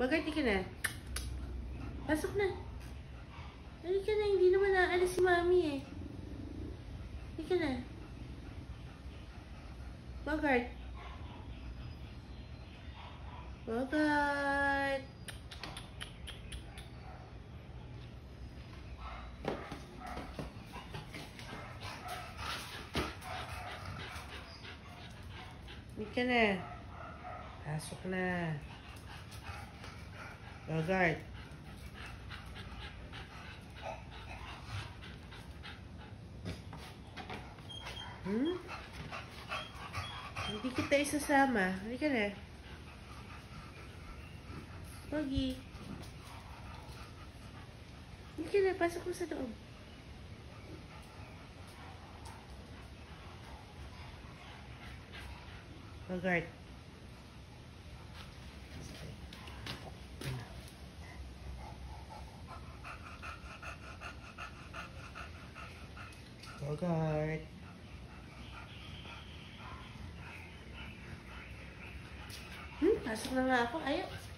Bogart, di ka na. Pasok na. Hindi ka na, hindi naman naalis si Mami eh. Hindi ka na. Bogart. Bogart. Hindi ka na. Pasok na. Bogart. Hindi kita isasama. Hindi ka na. Pogi. Hindi ka na. Pasok mo sa loob. Bogart. Bogart. Pasok na nga ako. Ayaw.